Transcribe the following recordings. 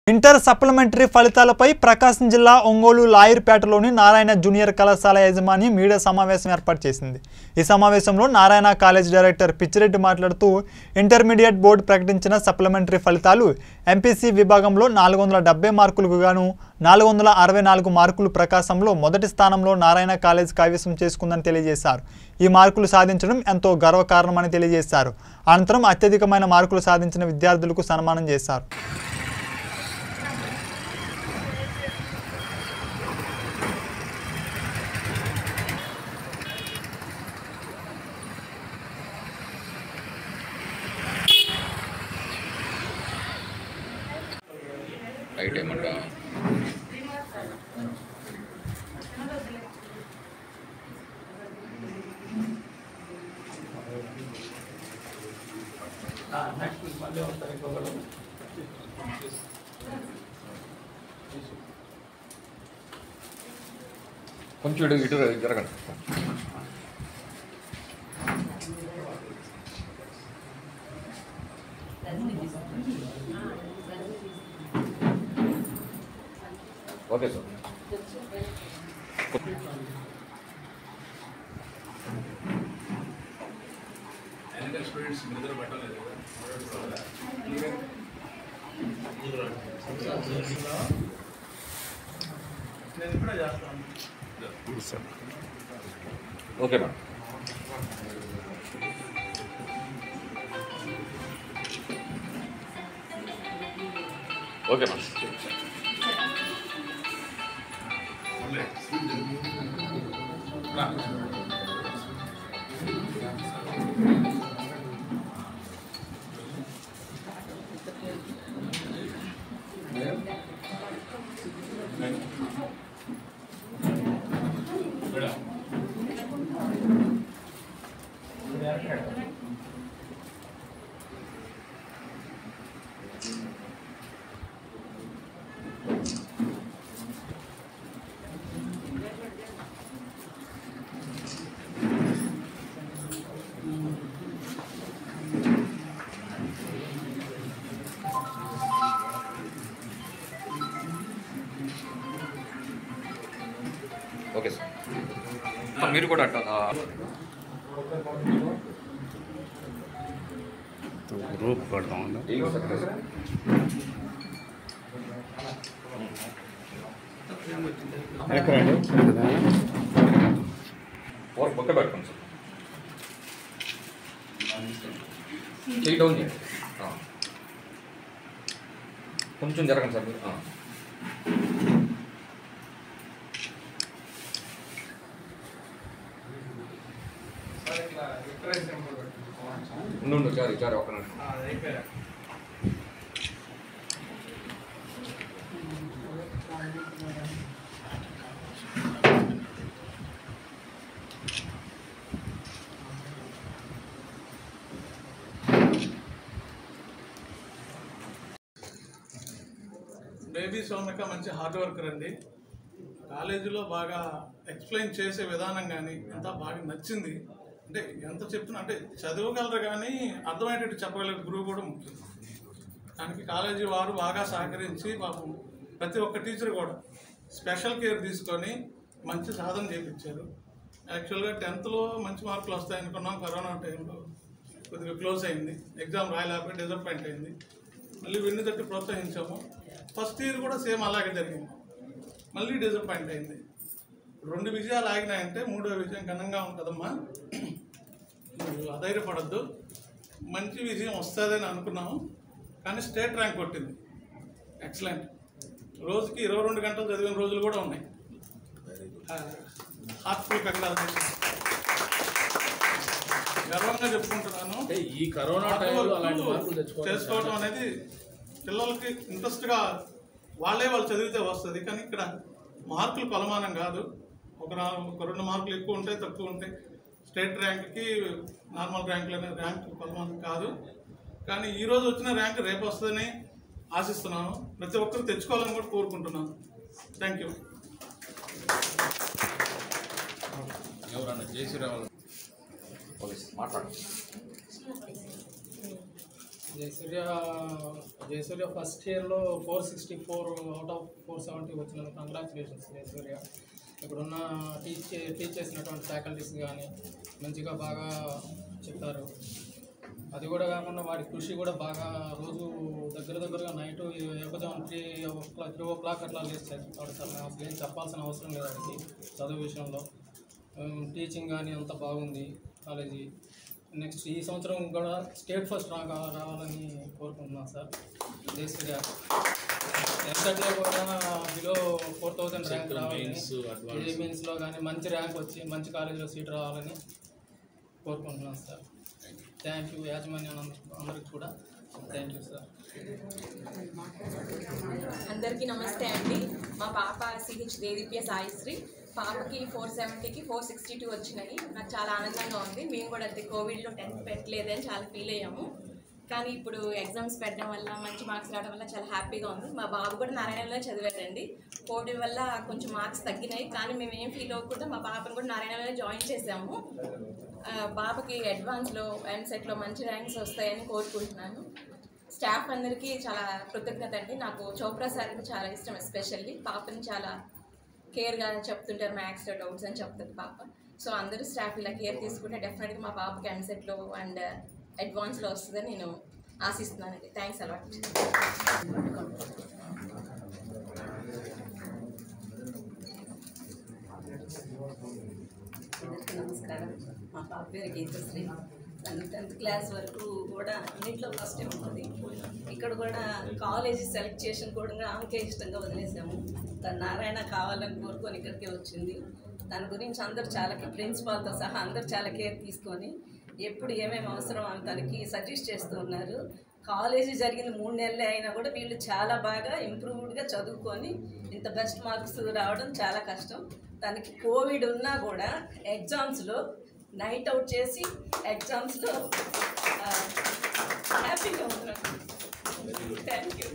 Inter supplementary ఫలితాలపై ప్రకాశం జిల్లా Ongole లాయర్పేటలోని Narayana junior కళాశాల యాజమాన్య మీడియా సమావేశం ఏర్పాటు చేసింది। ఈ సమావేశంలో నారాయణ కాలేజ్ డైరెక్టర్ పిచ్చిరెడ్డి మాట్లాడుతూ ఇంటర్మీడియట్ బోర్డు ప్రకటించిన సప్లిమెంటరీ ఫలితాలు ఎంపీసీ విభాగంలో 470 మార్కులకు గాను 464 మార్కులు ప్రకాశంలో మొదటి స్థానంలో నారాయణ కాలేజ్ కైవసం చేసుకుందని తెలియజేశారు। ఈ మార్కులు సాధించడం ఎంతో గర్వకారణమని తెలియజేశారు। అనంతరం అత్యధికమైన మార్కులు సాధించిన విద్యార్థులకు సన్మానం చేశారు। కొంచెం ఇటు జరగండి। Okay sir. స్టూడెంట్స్ నిద్ర పట్టలేదు నేను కూడా చేస్తాను। Okay madam. Okay madam. Okay sir. మీరు కూడా ग्रुप करता हूँ और पक्का बैठता सर चेक डाउन కొంచెం జరగండి సార్ మీరు ఉండు చారి ఒక బేబీ సౌమ్యక మంచి హార్డ్ వర్కర్ అండి। కాలేజీలో బాగా ఎక్స్ప్లెయిన్ చేసే విధానం కానీ అంతా బాగా నచ్చింది। అంటే ఎంత చెప్తున్నా అంటే చదవగలరు కానీ అర్థమయ్యేటట్టు చెప్పగలిగే గురువు కూడా ముఖ్యం। దానికి కాలేజీ వారు బాగా సహకరించి పాపం ప్రతి ఒక్క టీచర్ కూడా స్పెషల్ కేర్ తీసుకొని మంచి సాధన చేయించారు। యాక్చువల్గా 10th మంచి మార్కులు వస్తాయనుకున్నాం, కరోనా టైంలో కొద్దిగా క్లోజ్ అయింది, ఎగ్జామ్ రాయలేకపోయి డిసప్పాయింట్ అయింది। మళ్ళీ వెన్ను తట్టి ప్రోత్సహించాము। ఫస్ట్ ఇయర్ కూడా సేమ్ అలాగే జరిగింది, మళ్ళీ డిసప్పాయింట్ అయింది। 2 విజయాలు ఆగినాయంటే 3వ విజయం ఘనంగా ఉంటుందమ్మా, అధైర్యపడద్దు, మంచి విజయం వస్తుందని అనుకున్నాము। కానీ స్టేట్ ర్యాంక్ కొట్టింది, ఎక్సలెంట్। రోజుకి 22 గంటలు చదివిన రోజులు కూడా ఉన్నాయి। హార్ట్ఫుల్ కంగ్రాచులేషన్స్, గర్వంగా చెప్పుకుంటున్నాను। ఈ కరోనా టైంలో అలాంటి మార్పులు చేసుకోవడం అనేది పిల్లలకి ఇంట్రెస్ట్గా వాళ్ళు చదివితే వస్తుంది, కానీ ఇక్కడ మార్కులు కొలమానం కాదు। ఒక 2 మార్కులు ఎక్కువ ఉంటాయి, తక్కువ ఉంటాయి। స్టేట్ ర్యాంక్కి నార్మల్ ర్యాంకులు అనే ర్యాంక్ కొలమానం కాదు, కానీ ఈరోజు వచ్చిన ర్యాంక్ రేపు వస్తుందని ఆశిస్తున్నాను। ప్రతి ఒక్కరు తెచ్చుకోవాలని కూడా కోరుకుంటున్నాను। Thank you. ఎవరన్నా జేసీ రావాలి మాట్లాడు। జయసూర్య ఫస్ట్ ఇయర్లో 464 అవుట్ ఆఫ్ 470 వచ్చినందుకు కంగ్రాచులేషన్స్ జయసూర్య. ఇప్పుడున్న టీచ్ చేసినటువంటి ఫ్యాకల్టీస్ కానీ మంచిగా బాగా చెప్తారు. అది కూడా కాకుండా వాడి కృషి కూడా బాగా రోజు దగ్గరగా నైట్ ఏకజాము 3 o'clock అట్లా లేచి చదువుతాడు సార్. మేము అసలు ఏం చెప్పాల్సిన అవసరం లేదు వాడికి చదువు విషయంలో. టీచింగ్ కానీ అంత బాగుంది కాలేజీ. నెక్స్ట్ ఈ సంవత్సరం కూడా స్టేట్ ఫస్ట్ రావాలని కోరుకుంటున్నాను సార్. జయసూర్య ఎంసెట్లో కూడా బిలో 4000 ర్యాంక్ రావాలని, మెయిన్స్లో కానీ మంచి ర్యాంక్ వచ్చి మంచి కాలేజీలో సీట్ రావాలని కోరుకుంటున్నాను సార్. థ్యాంక్ యూ యాజమాన్యం అందరికి కూడా థ్యాంక్ యూ సార్. అందరికీ నమస్తే అండి. మా పాప సిహెచ్ దేదీప్య సాయిశ్రీ. పాపకి 470కి 462 వచ్చినాయి. నాకు చాలా ఆనందంగా ఉంది. మేము కూడా అంతే కోవిడ్లో 10th పెట్టలేదని చాలా ఫీల్ అయ్యాము. కానీ ఇప్పుడు ఎగ్జామ్స్ పెట్టడం వల్ల మంచి మార్క్స్ రావడం వల్ల చాలా హ్యాపీగా ఉంది. మా బాబు కూడా నారాయణలో చదివారండి. కోవిడ్ వల్ల కొంచెం మార్క్స్ తగ్గినాయి, కానీ మేము ఏం ఫీల్ అవ్వకుండా మా పాపను కూడా నారాయణలో జాయిన్ చేసాము. బాబుకి అడ్వాన్స్లో ఎంసెట్లో మంచి ర్యాంక్స్ వస్తాయని కోరుకుంటున్నాను. స్టాఫ్ అందరికీ చాలా కృతజ్ఞత అండి. నాకు చోప్రా సార్కి చాలా ఇష్టం. ఎస్పెషల్లీ పాపని చాలా కేర్గా చెప్తుంటారు. మ్యాథ్స్లో డౌట్స్ అని చెప్తుంది పాప. సో అందరూ స్టాఫ్ ఇలా కేర్ తీసుకుంటే డెఫినెట్గా మా పాపకి ఎంసెట్లో అండ్ అడ్వాన్స్లో వస్తుందని నేను ఆశిస్తున్నానండి. Thanks a lot. నమస్కారం. మా పాప పేరు గీతశ్రీ. 10th క్లాస్ వరకు కూడా అన్నింటిలో ఫస్ట్ ఉంటుంది. ఇక్కడ కూడా కాలేజీ సెలెక్ట్ చేసిన కూడా ఆమెకే ఇష్టంగా వదిలేసాము. తను నారాయణ కావాలని కోరుకొని ఇక్కడికే వచ్చింది. దాని గురించి అందరూ చాలా ప్రిన్సిపాల్తో సహా అందరూ చాలా కేర్ తీసుకొని ఎప్పుడు ఏమేమి అవసరం అని తనకి సజెస్ట్ చేస్తూ ఉన్నారు. కాలేజీ జరిగిన 3 నెలలే అయినా కూడా వీళ్ళు చాలా బాగా ఇంప్రూవ్డ్గా చదువుకొని ఇంత బెస్ట్ మార్క్స్ రావడం చాలా కష్టం. తనకి కోవిడ్ ఉన్నా కూడా ఎగ్జామ్స్లో నైట్ అవుట్ చేసి ఎగ్జామ్స్లో హ్యాపీగా ఉంటున్నాను. Thank you.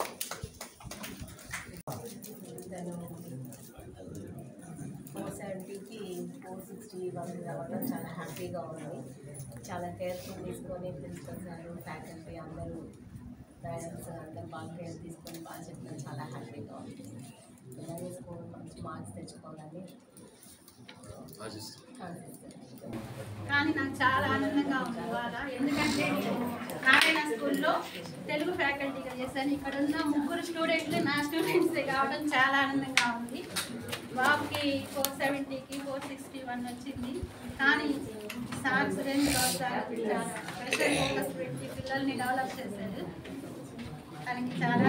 470కి 461 రావడం చాలా హ్యాపీగా ఉంది. చాలా కేర్ఫుల్ తీసుకొని ప్రిన్సిపల్ సార్ ఫ్యాకల్టీ అందరూ పేరెంట్స్ అందరూ బాగా కేర్ తీసుకొని బాగా చెప్పడం చాలా హ్యాపీగా ఉంది. ఇలాగే స్కూల్ మంచి మార్క్స్ తెచ్చుకోవాలని కానీ నాకు చాలా ఆనందంగా ఉంది ఇవాళ. ఎందుకంటే నేను నారాయణ స్కూల్లో తెలుగు ఫ్యాకల్టీగా చేశాను. ఇక్కడ ఉన్న 3 స్టూడెంట్లు నా స్టూడెంట్సే కావడం చాలా ఆనందంగా ఉంది. బాబుకి 470కి 461 వచ్చింది. కానీ sir Surendra sir special focus పెట్టి పిల్లల్ని డెవలప్ చేశారు. తనకి చాలా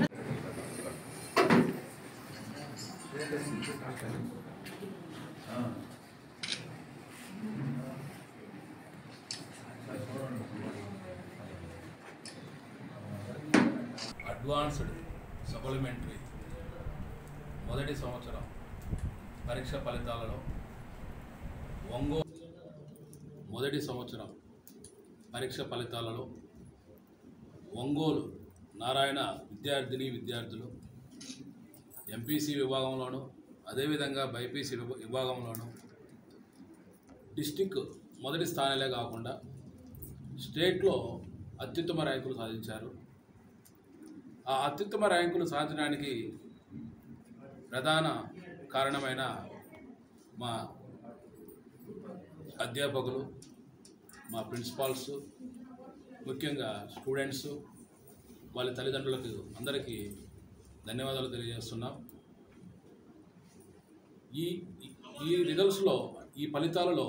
అడ్వాన్స్డ్ సప్లిమెంటరీ మొదటి సంవత్సరం పరీక్ష ఫలితాలలో మొదటి సంవత్సరం పరీక్ష ఫలితాలలో ఒంగోలు నారాయణ విద్యార్థులు ఎంపీసీ విభాగంలోను అదేవిధంగా బైపీసీ విభాగంలోను డిస్టిక్ మొదటి స్థానాలే కాకుండా స్టేట్లో అత్యుత్తమ ర్యాంకులు సాధించారు. ఆ అత్యుత్తమ ర్యాంకులు సాధించడానికి ప్రధాన కారణమైన మా అధ్యాపకులు, మా ప్రిన్సిపాల్స్, ముఖ్యంగా స్టూడెంట్స్, వాళ్ళ తల్లిదండ్రులకు అందరికీ ధన్యవాదాలు తెలియజేస్తున్నాం. ఈ రిజల్ట్స్లో, ఈ ఫలితాలలో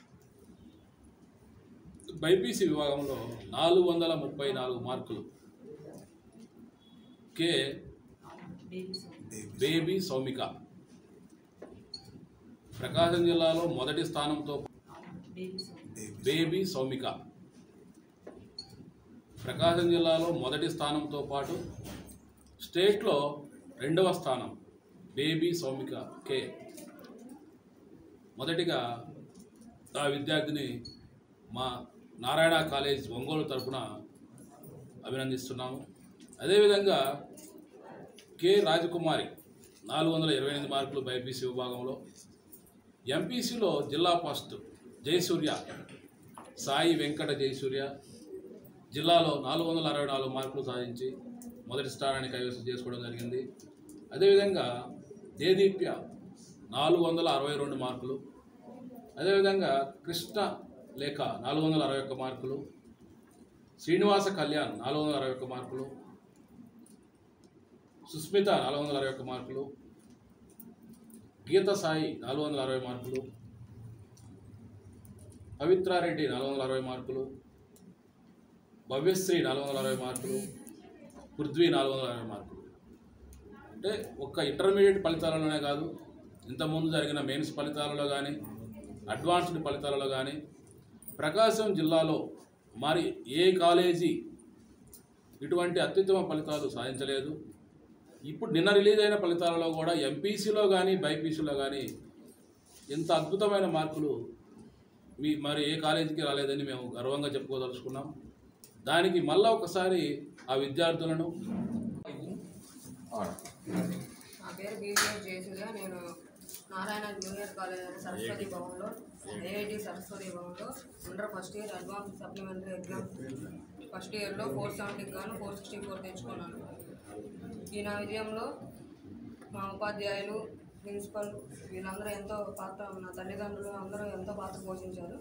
బైపీసీ విభాగంలో 434 మార్కులు కే బేబీ సౌమిక ప్రకాశం జిల్లాలో మొదటి స్థానంతో బేబీ సౌమిక ప్రకాశం జిల్లాలో మొదటి స్థానంతో పాటు స్టేట్లో 2వ స్థానం బేబీ సౌమిక కే. మొదటిగా ఆ విద్యార్థిని మా నారాయణ కాలేజ్ ఒంగోలు తరఫున అభినందిస్తున్నాము. అదేవిధంగా కె రాజకుమారి 428 మార్కులు బైపీసీ విభాగంలో. ఎంపీసీలో జిల్లా ఫస్ట్ జయసూర్య, సాయి వెంకట జయసూర్య జిల్లాలో 464 మార్కులు సాధించి మొదటి స్థానాన్ని కైవసం చేసుకోవడం జరిగింది. అదేవిధంగా దేదీప్య 462 మార్కులు, అదేవిధంగా కృష్ణ లేఖ 461 మార్కులు, శ్రీనివాస కళ్యాణ్ 461 మార్కులు, సుస్మిత 461 మార్కులు, గీత సాయి 460 మార్కులు, పవిత్రారెడ్డి 460 మార్కులు, భవ్యశ్రీ 460 మార్కులు, పృథ్వీ 460 మార్కులు. అంటే ఒక్క ఇంటర్మీడియట్ ఫలితాలలోనే కాదు, ఇంతకుముందు జరిగిన మెయిన్స్ ఫలితాలలో కానీ అడ్వాన్స్డ్ ఫలితాలలో కానీ ప్రకాశం జిల్లాలో మరి ఏ కాలేజీ ఇటువంటి అత్యుత్తమ ఫలితాలు సాధించలేదు. ఇప్పుడు నిన్న రిలీజ్ అయిన ఫలితాలలో కూడా ఎంపీసీలో కానీ బైపీసీలో కానీ ఇంత అద్భుతమైన మార్కులు మరి ఏ కాలేజీకి రాలేదని మేము గర్వంగా చెప్పుకోదలుచుకున్నాం. దానికి మళ్ళీ ఒకసారి ఆ విద్యార్థులను నా పేరు బీజీఎస్ జయసూర్య. నేను నారాయణ జూనియర్ కాలేజ్ సరస్వతి భవన్లో ఏఐటి సరస్వతి భవన్లో under first year advance supplementary exam first ఇయర్లో 470 గాను 464 తెచ్చుకున్నాను. ఈ నా విజయంలో మా ఉపాధ్యాయులు, ప్రిన్సిపల్ వీళ్ళందరూ ఎంతో పాత్ర, నా తల్లిదండ్రులు అందరూ ఎంతో పాత్ర పోషించారు.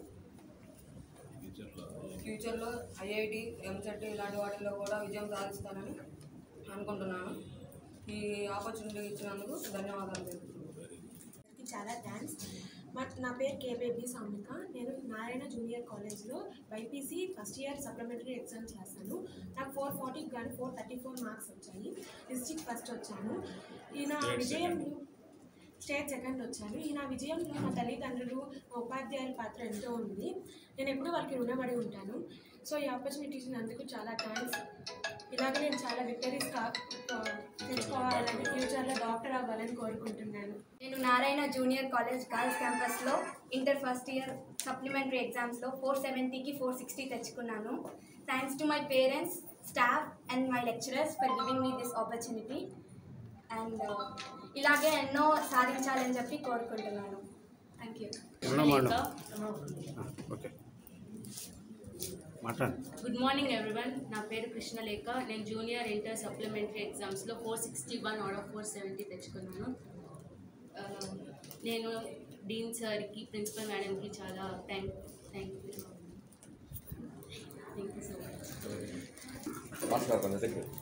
ఫ్యూచర్లో ఐఐటి, ఎంసెట్ ఇలాంటి వాటిల్లో కూడా విజయం సాధిస్తానని అనుకుంటున్నాను. ఈ ఆపర్చునిటీ ఇచ్చినందుకు ధన్యవాదాలు తెలుపుతున్నాను. చాలా థ్యాంక్స్. నా పేరు కేబేబీ సౌమిక. నేను నారాయణ జూనియర్ కాలేజ్లో BiPC first year supplementary exams రాశాను. నాకు 440 కానీ 434 మార్క్స్ వచ్చాయి. డిస్ట్రిక్ట్ ఫస్ట్ వచ్చాను. ఈ నా విజయంలో స్టేట్ సెకండ్ వచ్చాను. ఈ నా విజయంలో మా తల్లిదండ్రులు, మా ఉపాధ్యాయుల పాత్ర ఎంతో ఉంది. నేను ఎప్పుడూ వాళ్ళకి రుణపడి ఉంటాను. సో ఈ ఆపర్చునిటీ ఇచ్చినందుకు చాలా థ్యాంక్స్. ఇలాగే నేను చాలా విక్టరీస్ తెచ్చుకోవాలని, ఫ్యూచర్లో డాక్టర్ అవ్వాలని కోరుకుంటున్నాను. నేను నారాయణ జూనియర్ కాలేజ్ గర్ల్స్ క్యాంపస్లో ఇంటర్ ఫస్ట్ ఇయర్ సప్లిమెంటరీ ఎగ్జామ్స్లో 470కి 460 తెచ్చుకున్నాను. Thanks to my parents, staff and my lecturers for giving me this opportunity. And ఇలాగే ఎన్నో సాధించాలని చెప్పి కోరుకుంటున్నాను. Thank you. Good morning everyone. నా పేరు కృష్ణలేఖ. నేను జూనియర్ ఇంటర్ సప్లిమెంటరీ ఎగ్జామ్స్లో 461 అవుట్ ఆఫ్ 470 తెచ్చుకున్నాను. నేను డీన్ సార్కి, ప్రిన్సిపల్ మేడంకి చాలా థ్యాంక్ యూ సో మచ్.